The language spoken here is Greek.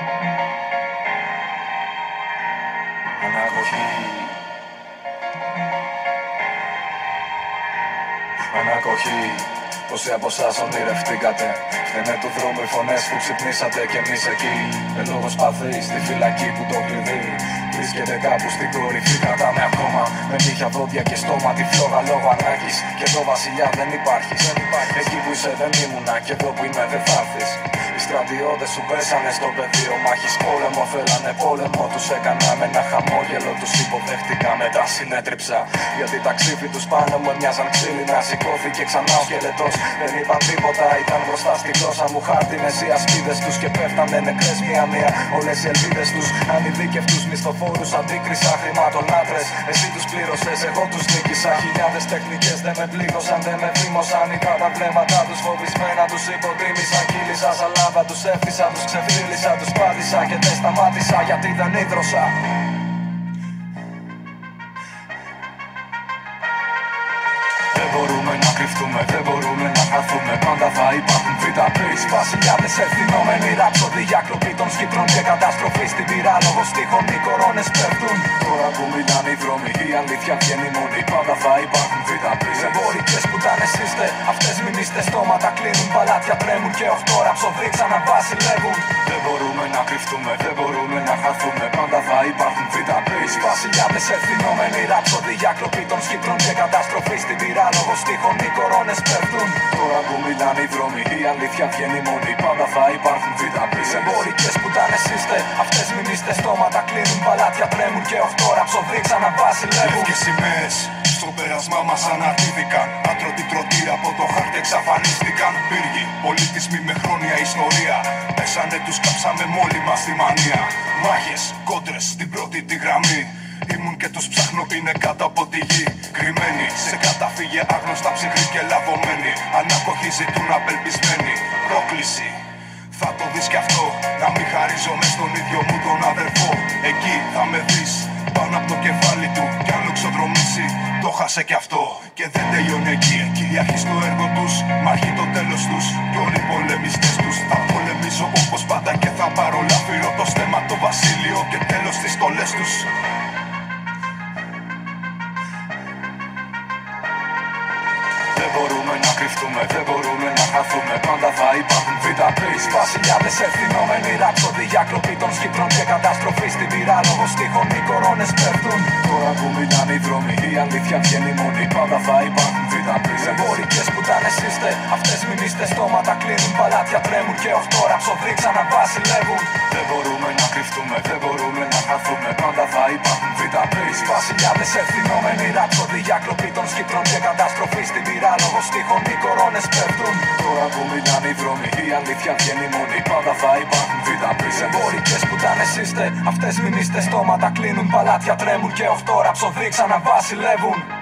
Αναγωγή. Αναγωγή. Πόσοι από εσάς ονειρευτήκατε? Φταίνε του δρόμου οι φωνές που ξυπνήσατε κι εμείς εκεί. Με λόγο σπαθί στη φυλακή που το κλειδί βρίσκεται κάπου στην κορυφή. Κρατάμε ακόμα με νύχια, δόντια και στόμα τη φλόγα λόγω ανάγκης. Και εδώ βασιλιά δεν υπάρχει. Εκεί που είσαι δεν ήμουνα και εδώ που είμαι δεν θα έρθεις. Οι στρατιώτες σου πέσανε στο πεδίο μάχης. Πόλεμο θέλανε, πόλεμο τους έκανα. Με ένα χαμόγελο τους υποδέχτηκα, μετά συνέτριψα. Γιατί τα ξύφη τους πάνω μου μοιάζαν ξύλινα. Σηκώθηκε ξανά ο σκελετός. Δεν είπαν τίποτα, ήταν μπροστά στη γλώσσα μου. Χάρτινες οι ασπίδες τους και πέφτανε νεκρές μία-μία. Όλες οι ελπίδες τους, ανειδίκευτους μισθοφόρους αντίκρισα. Χρηματολάτρες, εσύ τους πλήρωσες, εγώ τους νίκησα. Χιλιάδες τεχνικές δεν με πλήγωσαν, δεν με θύμωσαν. Είδα τα βλέμματα τους φοβισμένα, τους υποτίμησα. Κύλησα σαλάβα, τους έφτισα, τους ξεφτύλισα. Τους πάτησα και δεν σταμάτησα γιατί δεν ίδρωσα. Δεν μπορούμε να κρυφτούμε, δεν μπορούμε να χαθούμε. Πάντα θα υπάρχουν β' βασιλιάδες ευθυνόμενοι. Ράψοδοι για κλοπή των σκύπτρων και καταστροφή στην πυρά. Λόγω στίχων οι κορώνες πέφτουν. Τώρα που μιλάνε οι δρόμοι, η αλήθεια βγαίνει μόνη. Πάντα θα υπάρχουν β' εμπορικές πουτάνες είστε. Αυτές μην είστε, στόματα κλείνουν, παλάτια τρέμουν. Και 8 ράψοδοι ξαναβασιλεύουν. Δεν μπορούμε να κρυφτούμε, δεν μπορούμε να χαθούμε. Πάντα θα υπάρχουν β' βασιλιάδες ευθυνόμενοι. Ράψοδοι για κλοπή των σκύπτρων και καταστροφή στην πυρά. Λόγω στίχων οι κορώνες πέφτουν. Τώρα που μιλάνε οι δρόμοι, η αλήθεια βγαίνει μόνη. Πάντα θα υπάρχουν β' εμπορικές πουτάνες είστε. Αυτές μην είστε, στόματα κλείνουν, παλάτια τρέμουν. Και 8 ράψοδοι ξαναβασιλεύουν. Και σημαίες στο πέρασμά μας αναρτήθηκαν. Άτρωτοι τροτήρα από το χάρτη εξαφανίστηκαν. Πύργοι, πολιτισμοί με χρόνια ιστορία. Πέσανε, τους κάψαμε μόλι μας τη μανία. Μάχες, κόντρες στην πρώτη τη γραμμή. Ήμουν και τους ψάχνω, είναι κάτω από τη γη. Κρυμμένοι σε καταφύγια, άγνωστα ψυχροί και λαβωμένοι. Ανακοχή ζητούν απελπισμένοι. Πρόκληση, θα το δεις κι αυτό. Να μην χαρίζομαι στον ίδιο μου τον αδερφό. Εκεί θα με δεις, πάνω από το κεφάλι του. Κι αν λοξοδρομήσει, το χάσε κι αυτό. Και δεν τελειώνει εκεί, κυριαρχεί στο έργο τους. Μάχη το τέλος τους, κι όλοι οι πολεμιστές τους. Θα πολεμήσω όπως πάντα και θα παρολαφύρω το στέμμα το βασίλειο. Και τέλος στις στολές τους. Δεν μπορούμε να κρυφτούμε, δεν μπορούμε να χαθούμε. Πάντα θα υπάρχουν β' βασιλιάδες ευθυνόμενοι. Ράψοδοι για κλοπή των σκύπτρων και καταστροφή στην πυρά. Λόγω στίχων οι κορώνες πέφτουν. Τώρα που μιλάνε οι δρόμοι, η αλήθεια βγαίνει μόνη. Πάντα θα υπάρχουν β' εμπορικές πουτάνες είστε. Αυτές μην είστε, στόματα κλείνουν, παλάτια τρέμουν. Και 8 ράψοδοι ξαναβασιλεύουν. Δεν μπορούμε να κρυφτούμε, δεν μπορούμε να χαθούμε. Πάντα θα υπάρχουν β' βασιλιάδες ευθυνόμενοι. Ράψοδοι για κλοπή των σκύπτρων και καταστροφή στην πυρά. Λόγω στίχων οι κορώνες πέφτουν. Τώρα που μιλάνε οι δρόμοι, η αλήθεια βγαίνει μόνη. Πάντα θα υπάρχουν β' εμπορικές πουτάνες είστε. Αυτές μην είστε, στόματα κλείνουν, παλάτια τρέμουν. Και 8 ράψοδοι ξαναβασιλεύουν.